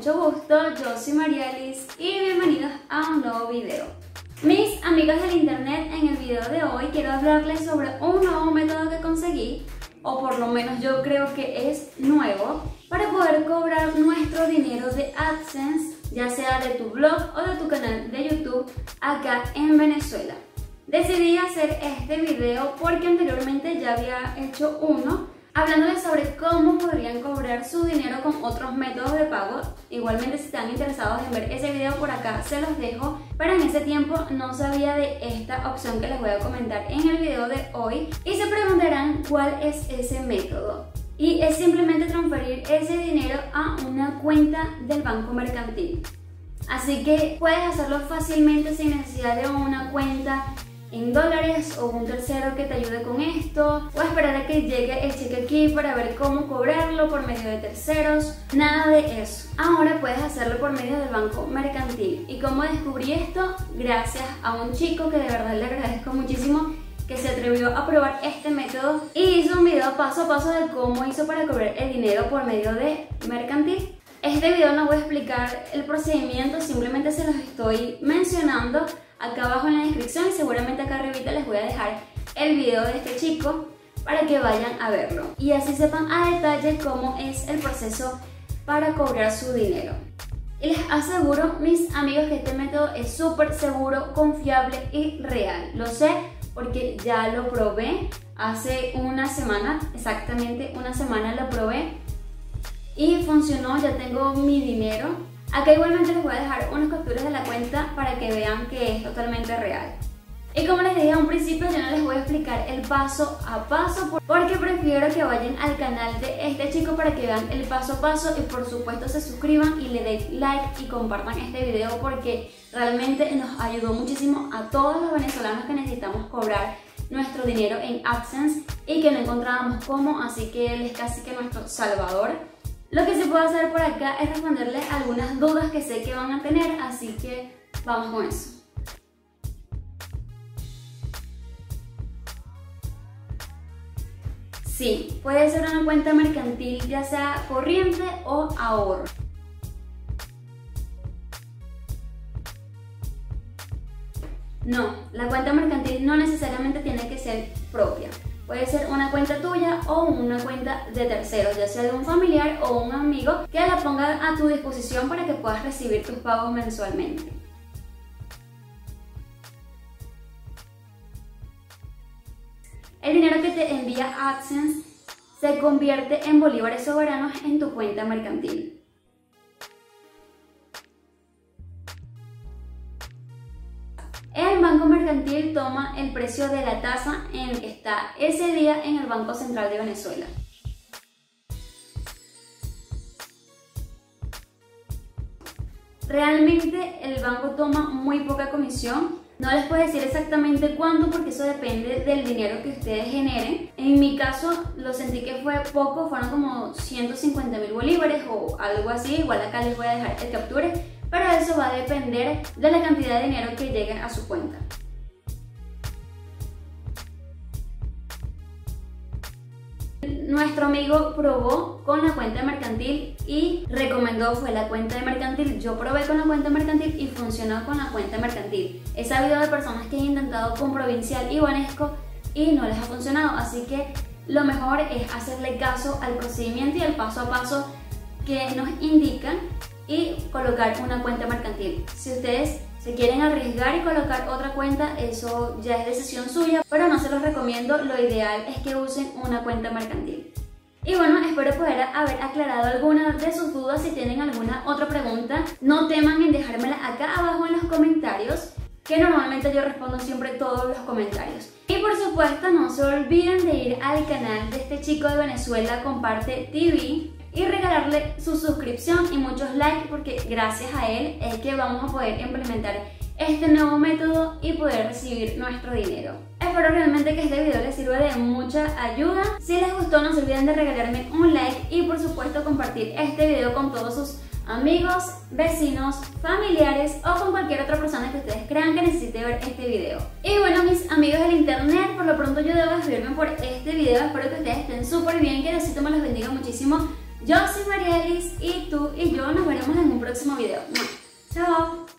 mucho gusto, yo soy Marialis y bienvenidos a un nuevo video. Mis amigos del internet, en el video de hoy quiero hablarles sobre un nuevo método que conseguí, o por lo menos yo creo que es nuevo, para poder cobrar nuestro dinero de AdSense, ya sea de tu blog o de tu canal de YouTube acá en Venezuela. Decidí hacer este video porque anteriormente ya había hecho uno hablándoles sobre cómo podrían cobrar su dinero con otros métodos de pago. Igualmente, si están interesados en ver ese video, por acá se los dejo, pero en ese tiempo no sabía de esta opción que les voy a comentar en el video de hoy y se preguntarán cuál es ese método. Y es simplemente transferir ese dinero a una cuenta del banco mercantil. Así que puedes hacerlo fácilmente sin necesidad de una cuenta en dólares o un tercero que te ayude con esto, o esperar a que llegue el cheque aquí para ver cómo cobrarlo por medio de terceros, nada de eso. Ahora puedes hacerlo por medio del banco mercantil. ¿Y cómo descubrí esto? Gracias a un chico que de verdad le agradezco muchísimo, que se atrevió a probar este método y hizo un video paso a paso de cómo hizo para cobrar el dinero por medio de mercantil. Este video no voy a explicar el procedimiento, simplemente se los estoy mencionando acá abajo en la descripción y seguramente acá arribita les voy a dejar el video de este chico para que vayan a verlo y así sepan a detalle cómo es el proceso para cobrar su dinero. Y les aseguro, mis amigos, que este método es súper seguro, confiable y real. Lo sé porque ya lo probé hace una semana, exactamente una semana lo probé y funcionó, ya tengo mi dinero. Acá igualmente les voy a dejar unas capturas de la cuenta para que vean que es totalmente real. Y como les dije a un principio, yo no les voy a explicar el paso a paso porque prefiero que vayan al canal de este chico para que vean el paso a paso y por supuesto se suscriban y le den like y compartan este video porque realmente nos ayudó muchísimo a todos los venezolanos que necesitamos cobrar nuestro dinero en AdSense y que no encontrábamos cómo, así que él es casi que nuestro salvador. Lo que se puede hacer por acá es responderle algunas dudas que sé que van a tener, así que vamos con eso. Sí, puede ser una cuenta mercantil, ya sea corriente o ahorro. No, la cuenta mercantil no necesariamente tiene que ser propia. Puede ser una cuenta tuya o una cuenta de terceros, ya sea de un familiar o un amigo que la ponga a tu disposición para que puedas recibir tus pagos mensualmente. El dinero que te envía AdSense se convierte en bolívares soberanos en tu cuenta mercantil. El banco mercantil toma el precio de la tasa en el que está ese día en el Banco Central de Venezuela. Realmente el banco toma muy poca comisión. No les puedo decir exactamente cuánto porque eso depende del dinero que ustedes generen. En mi caso lo sentí que fue poco, fueron como 150.000 bolívares o algo así. Igual acá les voy a dejar el capture, pero eso va a depender de la cantidad de dinero que llegue a su cuenta. Nuestro amigo probó con la cuenta mercantil y recomendó fue la cuenta de mercantil. Yo probé con la cuenta mercantil y funcionó con la cuenta mercantil. He sabido de personas que han intentado con Provincial y Banesco y no les ha funcionado, así que lo mejor es hacerle caso al procedimiento y al paso a paso que nos indican y colocar una cuenta mercantil. Si ustedes se quieren arriesgar y colocar otra cuenta, eso ya es decisión suya, pero no se los recomiendo. Lo ideal es que usen una cuenta mercantil. Y bueno, espero poder haber aclarado algunas de sus dudas. Si tienen alguna otra pregunta, no teman en dejármela acá abajo en los comentarios, que normalmente yo respondo siempre todos los comentarios. Y por supuesto, no se olviden de ir al canal de este chico de Venezuela, Comparte TV, y regalarle su suscripción y muchos likes porque gracias a él es que vamos a poder implementar este nuevo método y poder recibir nuestro dinero. Espero realmente que este video les sirva de mucha ayuda. Si les gustó, no se olviden de regalarme un like y por supuesto compartir este video con todos sus amigos, vecinos, familiares o con cualquier otra persona que ustedes crean que necesite ver este video. Y bueno, mis amigos del internet, por lo pronto yo debo despedirme por este video. Espero que ustedes estén súper bien, que Diosito me los bendiga muchísimo Yo soy Marielis y tú y yo nos veremos en un próximo video. ¡Chao!